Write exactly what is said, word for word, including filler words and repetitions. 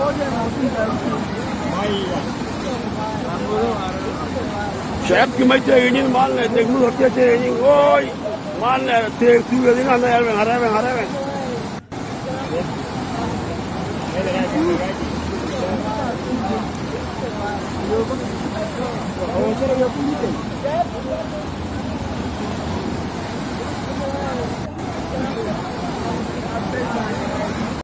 Chef ki mai chơi nhưng mà lại đừng mua chơi chơi nhưng ôi mà lại chơi thứ gì nó này mình hara mình hara mình